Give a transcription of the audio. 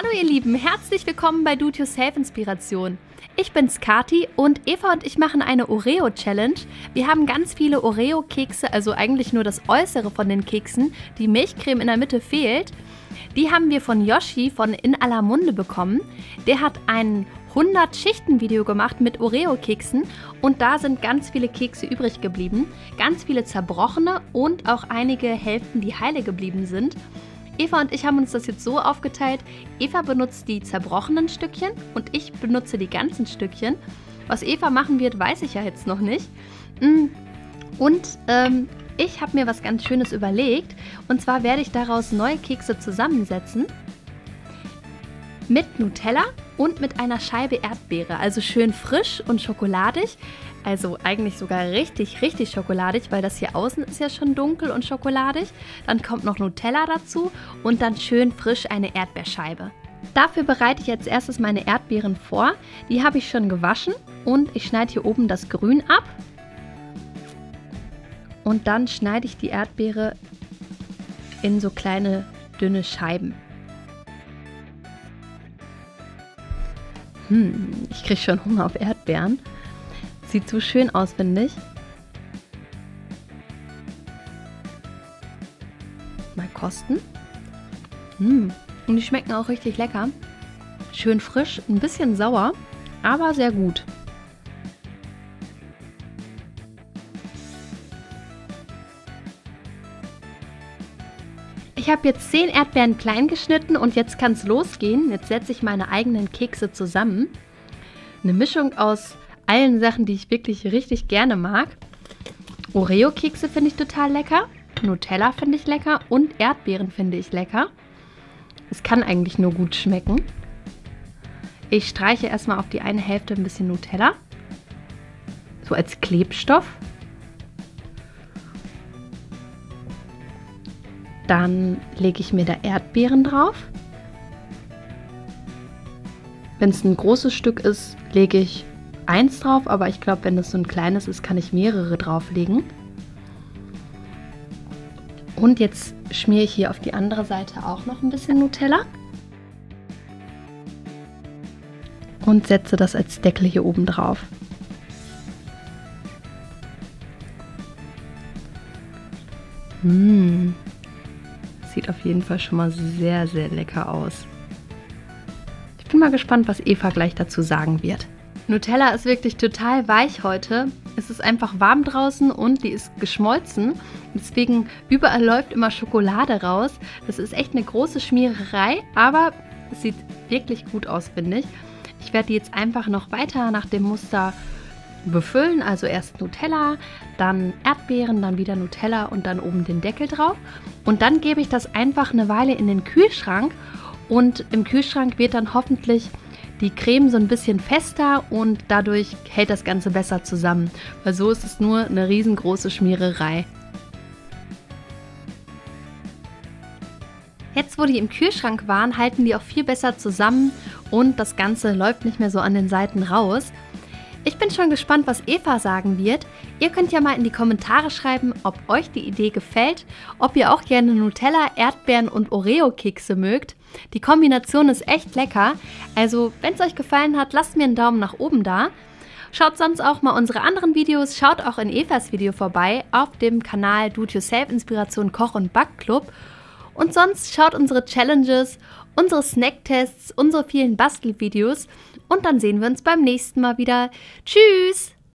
Hallo ihr Lieben, herzlich willkommen bei Do-It-Yourself Inspiration. Ich bin's Kati und Eva und ich machen eine Oreo-Challenge. Wir haben ganz viele Oreo-Kekse, also eigentlich nur das Äußere von den Keksen. Die Milchcreme in der Mitte fehlt. Die haben wir von Yoshi von In Aller Munde bekommen. Der hat ein 100-Schichten-Video gemacht mit Oreo-Keksen und da sind ganz viele Kekse übrig geblieben. Ganz viele zerbrochene und auch einige Hälften, die heile geblieben sind. Eva und ich haben uns das jetzt so aufgeteilt, Eva benutzt die zerbrochenen Stückchen und ich benutze die ganzen Stückchen. Was Eva machen wird, weiß ich ja jetzt noch nicht. Und ich habe mir was ganz Schönes überlegt. Und zwar werde ich daraus neue Kekse zusammensetzen. Mit Nutella und mit einer Scheibe Erdbeere. Also schön frisch und schokoladig. Also eigentlich sogar richtig, richtig schokoladig, weil das hier außen ist ja schon dunkel und schokoladig. Dann kommt noch Nutella dazu und dann schön frisch eine Erdbeerscheibe. Dafür bereite ich jetzt erstes meine Erdbeeren vor. Die habe ich schon gewaschen und ich schneide hier oben das Grün ab. Und dann schneide ich die Erdbeere in so kleine, dünne Scheiben. Ich kriege schon Hunger auf Erdbeeren. Sieht so schön aus, finde ich. Mal kosten. Und die schmecken auch richtig lecker. Schön frisch, ein bisschen sauer, aber sehr gut. Ich habe jetzt 10 Erdbeeren klein geschnitten und jetzt kann es losgehen. Jetzt setze ich meine eigenen Kekse zusammen. Eine Mischung aus allen Sachen, die ich wirklich richtig gerne mag. Oreo-Kekse finde ich total lecker. Nutella finde ich lecker und Erdbeeren finde ich lecker. Es kann eigentlich nur gut schmecken. Ich streiche erstmal auf die eine Hälfte ein bisschen Nutella. So als Klebstoff. Dann lege ich mir da Erdbeeren drauf. Wenn es ein großes Stück ist, lege ich eins drauf, aber ich glaube, wenn das so ein kleines ist, kann ich mehrere drauflegen. Und jetzt schmiere ich hier auf die andere Seite auch noch ein bisschen Nutella. Und setze das als Deckel hier oben drauf. Sieht auf jeden Fall schon mal sehr, sehr lecker aus. Ich bin mal gespannt, was Eva gleich dazu sagen wird. Nutella ist wirklich total weich heute. Es ist einfach warm draußen und die ist geschmolzen. Deswegen überall läuft immer Schokolade raus. Das ist echt eine große Schmiererei, aber es sieht wirklich gut aus, finde ich. Ich werde die jetzt einfach noch weiter nach dem Muster befüllen. Also erst Nutella, dann Erdbeeren, dann wieder Nutella und dann oben den Deckel drauf. Und dann gebe ich das einfach eine Weile in den Kühlschrank. Und im Kühlschrank wird dann hoffentlich die Creme so ein bisschen fester und dadurch hält das Ganze besser zusammen. Weil so ist es nur eine riesengroße Schmiererei. Jetzt, wo die im Kühlschrank waren, halten die auch viel besser zusammen und das Ganze läuft nicht mehr so an den Seiten raus. Ich bin schon gespannt, was Eva sagen wird. Ihr könnt ja mal in die Kommentare schreiben, ob euch die Idee gefällt, ob ihr auch gerne Nutella, Erdbeeren und Oreo-Kekse mögt. Die Kombination ist echt lecker. Also, wenn es euch gefallen hat, lasst mir einen Daumen nach oben da. Schaut sonst auch mal unsere anderen Videos, schaut auch in Evas Video vorbei auf dem Kanal Do-It-Yourself Inspiration Koch- und Backclub. Und sonst schaut unsere Challenges, unsere Snacktests, unsere vielen Bastelvideos und dann sehen wir uns beim nächsten Mal wieder. Tschüss!